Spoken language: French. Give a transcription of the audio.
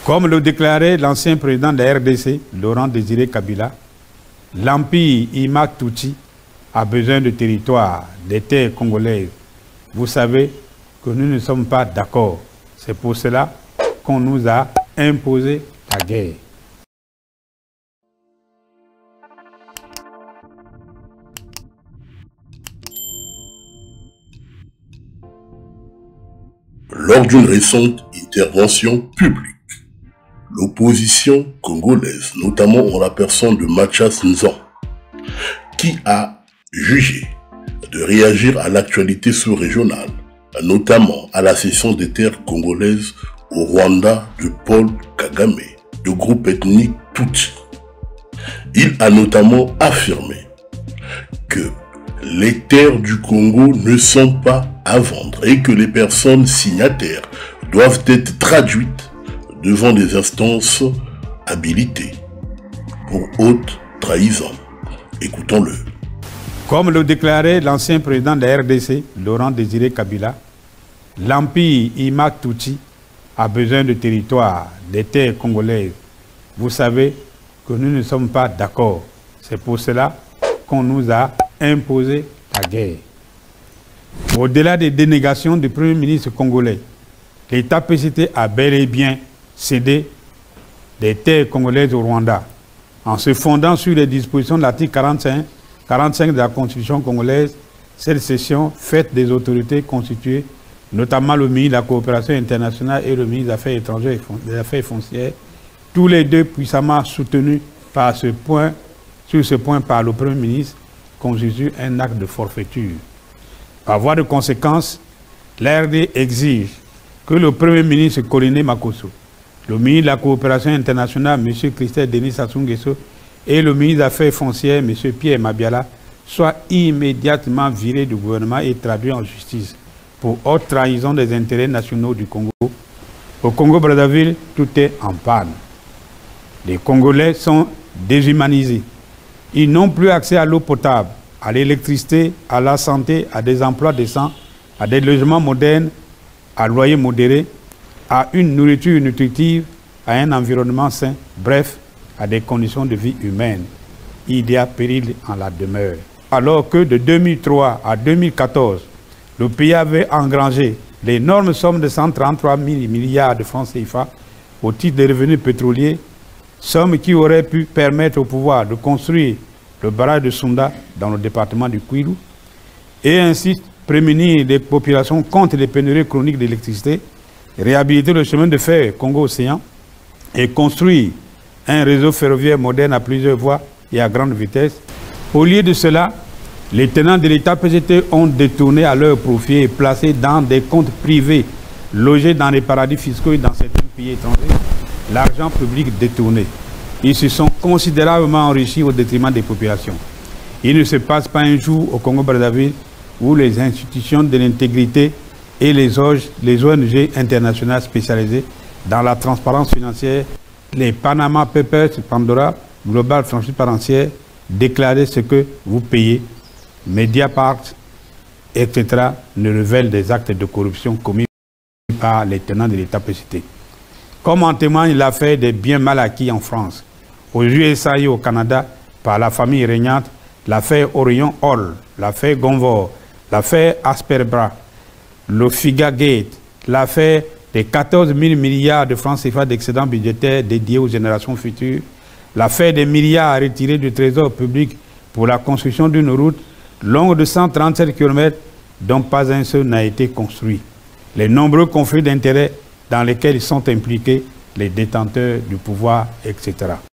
Comme le déclarait l'ancien président de la RDC, Laurent Désiré Kabila, l'empire Imak Touti a besoin de territoires, des terres congolaises. Vous savez que nous ne sommes pas d'accord. C'est pour cela qu'on nous a imposé la guerre. Lors d'une récente intervention publique, l'opposition congolaise, notamment en la personne de Mathias Nzan, qui a jugé de réagir à l'actualité sous-régionale, notamment à la cession des terres congolaises au Rwanda de Paul Kagame, du groupe ethnique Tutsi. Il a notamment affirmé que les terres du Congo ne sont pas à vendre et que les personnes signataires doivent être traduites devant des instances habilitées pour haute trahison. Écoutons-le. Comme le déclarait l'ancien président de la RDC, Laurent Désiré Kabila, l'empire Imak Touti a besoin de territoires, des terres congolaises. Vous savez que nous ne sommes pas d'accord. C'est pour cela qu'on nous a imposé la guerre. Au-delà des dénégations du Premier ministre congolais, l'État PCT a bel et bien cédé des terres congolaises au Rwanda en se fondant sur les dispositions de l'article 45 de la Constitution congolaise. Cette cession faite des autorités constituées, notamment le ministre de la Coopération internationale et le ministre des Affaires étrangères et des Affaires foncières, tous les deux puissamment soutenus par sur ce point par le Premier ministre, constitue un acte de forfaiture. Par voie de conséquence, l'RD exige que le Premier ministre Koliné Makosso, le ministre de la Coopération internationale, M. Christophe Denis Sassou Nguesso, et le ministre des Affaires foncières, M. Pierre Mabiala, soient immédiatement virés du gouvernement et traduits en justice pour haute trahison des intérêts nationaux du Congo. Au Congo-Brazzaville, tout est en panne. Les Congolais sont déshumanisés. Ils n'ont plus accès à l'eau potable, à l'électricité, à la santé, à des emplois décents, à des logements modernes, à loyer modéré, à une nourriture nutritive, à un environnement sain, bref, à des conditions de vie humaines. Il y a péril en la demeure. Alors que de 2003 à 2014, le pays avait engrangé l'énorme somme de 133 000 milliards de francs CFA au titre des revenus pétroliers, somme qui aurait pu permettre au pouvoir de construire le barrage de Sunda dans le département du Kwilu et ainsi prémunir les populations contre les pénuries chroniques d'électricité, réhabiliter le chemin de fer Congo-Océan et construire un réseau ferroviaire moderne à plusieurs voies et à grande vitesse. Au lieu de cela, les tenants de l'État PCT ont détourné à leur profit et placé dans des comptes privés logés dans les paradis fiscaux et dans certains pays étrangers l'argent public détourné. Ils se sont considérablement enrichis au détriment des populations. Il ne se passe pas un jour au Congo-Brazzaville où les institutions de l'intégrité et les ONG internationales spécialisées dans la transparence financière, les Panama Papers, Pandora, Global Transparency, déclarer ce que vous payez, Mediapart, etc., ne révèlent des actes de corruption commis par les tenants de l'État PCT. Comme en témoigne l'affaire des biens mal acquis en France, aux USA et au Canada, par la famille régnante, l'affaire Orion Hall, l'affaire Gonvor, l'affaire Asperbra, le Figa Gate, l'affaire des 14 000 milliards de francs CFA d'excédents budgétaires dédiés aux générations futures, l'affaire des milliards à retirer du trésor public pour la construction d'une route longue de 137 km dont pas un seul n'a été construit, les nombreux conflits d'intérêts dans lesquels sont impliqués les détenteurs du pouvoir, etc.